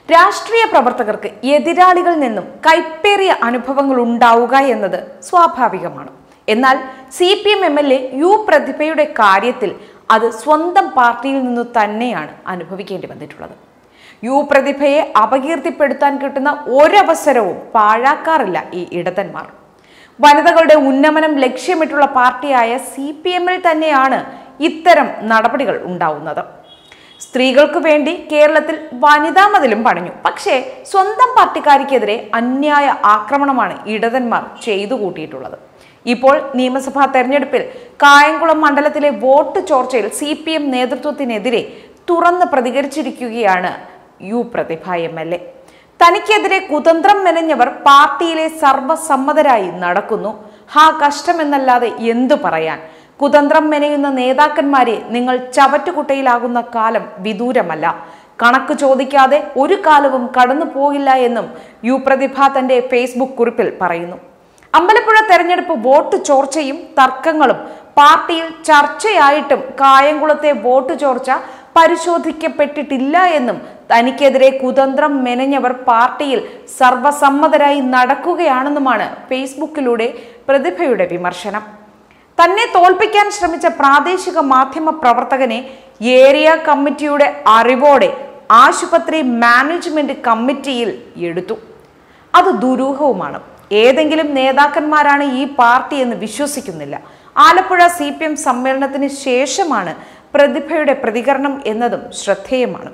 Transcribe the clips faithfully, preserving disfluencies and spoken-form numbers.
രാഷ്ട്രീയ പ്രവർത്തകർക്ക് എതിരാളികളിൽ നിന്നും കൈപ്പേറിയ അനുഭവങ്ങൾ ഉണ്ടാവുക എന്നത് സ്വാഭാവികമാണ്. എന്നാൽ C P M M L A U പ്രതിഭയുടെ കാര്യത്തിൽ അത് സ്വന്തം പാർട്ടിയിൽ നിന്നു തന്നെയാണ് അനുഭവിക്കേണ്ടി വന്നിട്ടുള്ളത്. യു പ്രതിഭയെ അപകീർത്തിപ്പെടുത്താൻ കിട്ടുന്ന ഒരവസരവും പാഴാക്കാറില്ല ഈ ഇടതന്മാർ. വനിതകളുടെ ഉന്നമനം ലക്ഷ്യമിട്ടുള്ള പാർട്ടിയായ സി പി എമ്മിൽ തന്നെയാണ് ഇത്തരം നടപടികൾ ഉണ്ടാവുന്നത്. സ്ത്രീകൾക്ക് വേണ്ടി കേരളത്തിൽ വനിതാ മതിലും പണിഞ്ഞു. പക്ഷേ സ്വന്തം പാർട്ടിക്കാർക്കെതിരെ അന്യായ ആക്രമണമാണ് ഇടതന്മാർ ചെയ്തു കൂട്ടിയിട്ടുള്ളത്. ഇപ്പോൾ നിയമസഭാ തെരഞ്ഞെടുപ്പിൽ കായംകുളം മണ്ഡലത്തിലെ വോട്ട് ചോർച്ചയിൽ സി പി എം നേതൃത്വത്തിനെതിരെ തുറന്ന് പ്രതികരിച്ചിരിക്കുകയാണ് U Prathibha M L A. തനിക്കെതിരെ കുതന്ത്രം മെനഞ്ഞവർ പാർട്ടിയിലെ സർവസമ്മതരായി നടക്കുന്നു. ഹാ കഷ്ടമെന്നല്ലാതെ എന്തു പറയാൻ. കുതന്ത്രം മെനയുന്ന നേതാക്കന്മാരെ നിങ്ങൾ ചവറ്റുകുട്ടയിലാകുന്ന കാലം വിദൂരമല്ല. കണക്ക് ചോദിക്കാതെ ഒരു കാലവും കടന്നു പോകില്ല എന്നും യു പ്രതിഭ തന്റെ ഫേസ്ബുക്ക് കുറിപ്പിൽ പറയുന്നു. അമ്പലപ്പുഴ തെരഞ്ഞെടുപ്പ് വോട്ട് ചോർച്ചയും തർക്കങ്ങളും പാർട്ടിയിൽ ചർച്ചയായിട്ടും കായംകുളത്തെ വോട്ട് ചോർച്ച പരിശോധിക്കപ്പെട്ടിട്ടില്ല എന്നും തനിക്കെതിരെ കുതന്ത്രം മെനഞ്ഞവർ പാർട്ടിയിൽ സർവസമ്മതരായി നടക്കുകയാണെന്നുമാണ് ഫേസ്ബുക്കിലൂടെ പ്രതിഭയുടെ വിമർശനം. തന്നെ തോൽപ്പിക്കാൻ ശ്രമിച്ച പ്രാദേശിക മാധ്യമ പ്രവർത്തകനെ ഏരിയ കമ്മിറ്റിയുടെ അറിവോടെ ആശുപത്രി മാനേജ്മെന്റ് കമ്മിറ്റിയിൽ എടുത്തു. അത് ദുരൂഹവുമാണ്. ഏതെങ്കിലും നേതാക്കന്മാരാണ് ഈ പാർട്ടി എന്ന് വിശ്വസിക്കുന്നില്ല. ആലപ്പുഴ സി പി എം സമ്മേളനത്തിന് ശേഷമാണ് പ്രതിഭയുടെ പ്രതികരണം എന്നതും ശ്രദ്ധേയമാണ്.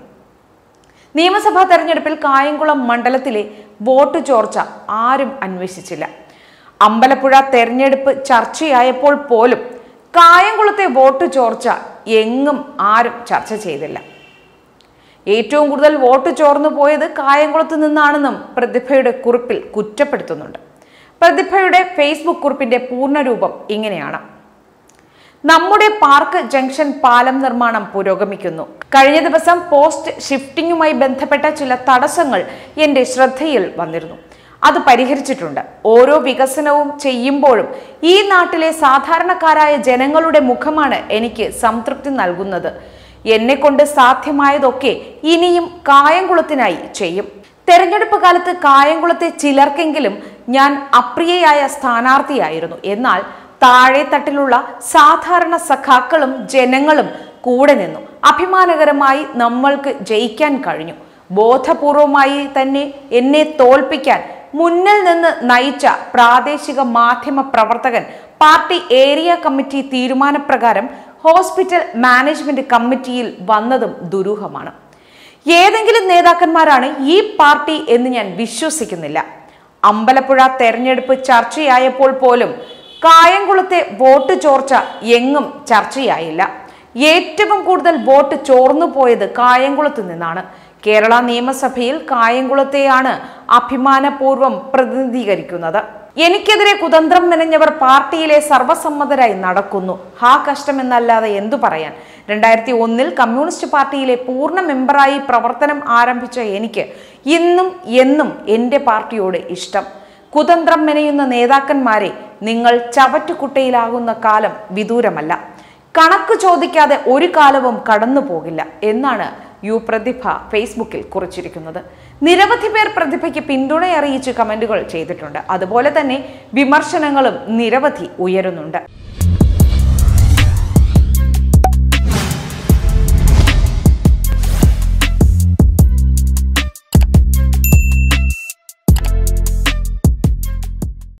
നിയമസഭാ തെരഞ്ഞെടുപ്പിൽ കായംകുളം മണ്ഡലത്തിലെ വോട്ട് ചോർച്ച ആരും അന്വേഷിച്ചില്ല. അമ്പലപ്പുഴ തെരഞ്ഞെടുപ്പ് ചർച്ചയായപ്പോൾ പോലും കായംകുളത്തെ വോട്ട് ചോർച്ച എങ്ങും ആരും ചർച്ച ചെയ്തില്ല. ഏറ്റവും കൂടുതൽ വോട്ട് ചോർന്നു പോയത് കായംകുളത്ത് നിന്നാണെന്നും പ്രതിഭയുടെ കുറിപ്പിൽ കുറ്റപ്പെടുത്തുന്നുണ്ട്. പ്രതിഭയുടെ ഫേസ്ബുക്ക് കുറിപ്പിന്റെ പൂർണ്ണരൂപം ഇങ്ങനെയാണ്: നമ്മുടെ പാർക്ക് ജംഗ്ഷൻ പാലം നിർമ്മാണം പുരോഗമിക്കുന്നു. കഴിഞ്ഞ ദിവസം പോസ്റ്റ് ഷിഫ്റ്റിംഗുമായി ബന്ധപ്പെട്ട ചില തടസ്സങ്ങൾ എന്റെ ശ്രദ്ധയിൽ വന്നിരുന്നു. അത് പരിഹരിച്ചിട്ടുണ്ട്. ഓരോ വികസനവും ചെയ്യുമ്പോഴും ഈ നാട്ടിലെ സാധാരണക്കാരായ ജനങ്ങളുടെ മുഖമാണ് എനിക്ക് സംതൃപ്തി നൽകുന്നത്. എന്നെ കൊണ്ട് സാധ്യമായതൊക്കെ ഇനിയും കായംകുളത്തിനായി ചെയ്യും. തെരഞ്ഞെടുപ്പ് കാലത്ത് കായംകുളത്തെ ചിലർക്കെങ്കിലും ഞാൻ അപ്രിയയായ സ്ഥാനാർത്ഥിയായിരുന്നു. എന്നാൽ താഴെ തട്ടിലുള്ള സാധാരണ സഖാക്കളും ജനങ്ങളും കൂടെ നിന്നു. അഭിമാനകരമായി നമ്മൾക്ക് ജയിക്കാൻ കഴിഞ്ഞു. ബോധപൂർവമായി തന്നെ എന്നെ തോൽപ്പിക്കാൻ മുന്നിൽ നിന്ന് നയിച്ച പ്രാദേശിക മാധ്യമ പ്രവർത്തകൻ പാർട്ടി ഏരിയ കമ്മിറ്റി തീരുമാനപ്രകാരം ഹോസ്പിറ്റൽ മാനേജ്മെന്റ് കമ്മിറ്റിയിൽ വന്നതും ദുരൂഹമാണ്. ഏതെങ്കിലും നേതാക്കന്മാരാണ് ഈ പാർട്ടി എന്ന് ഞാൻ വിശ്വസിക്കുന്നില്ല. അമ്പലപ്പുഴ തെരഞ്ഞെടുപ്പ് ചർച്ചയായപ്പോൾ പോലും കായംകുളത്തെ വോട്ട് ചോർച്ച എങ്ങും ചർച്ചയായില്ല. ഏറ്റവും കൂടുതൽ വോട്ട് ചോർന്നു പോയത് കായംകുളത്ത് നിന്നാണ്. കേരള നിയമസഭയിൽ കായംകുളത്തെയാണ് അഭിമാനപൂർവ്വം പ്രതിനിധീകരിക്കുന്നത്. എനിക്കെതിരെ കുതന്ത്രം മെനഞ്ഞവർ പാർട്ടിയിലെ സർവസമ്മതരായി നടക്കുന്നു. ഹാ കഷ്ടമെന്നല്ലാതെ എന്തു പറയാൻ. രണ്ടായിരത്തി ഒന്നിൽ കമ്മ്യൂണിസ്റ്റ് പാർട്ടിയിലെ പൂർണ്ണ മെമ്പറായി പ്രവർത്തനം ആരംഭിച്ച എനിക്ക് ഇന്നും എന്നും എൻ്റെ പാർട്ടിയോട് ഇഷ്ടം. കുതന്ത്രം മെനയുന്ന നേതാക്കന്മാരെ നിങ്ങൾ ചവറ്റുകുട്ടയിലാകുന്ന കാലം വിദൂരമല്ല. കണക്ക് ചോദിക്കാതെ ഒരു കാലവും കടന്നു പോകില്ല എന്നാണ് യു പ്രതിഭ ഫേസ്ബുക്കിൽ കുറിച്ചിരിക്കുന്നത്. നിരവധി പേർ പ്രതിഭയ്ക്ക് പിന്തുണ അറിയിച്ച് കമന്റുകൾ ചെയ്തിട്ടുണ്ട്. അതുപോലെ തന്നെ വിമർശനങ്ങളും നിരവധി ഉയരുന്നുണ്ട്.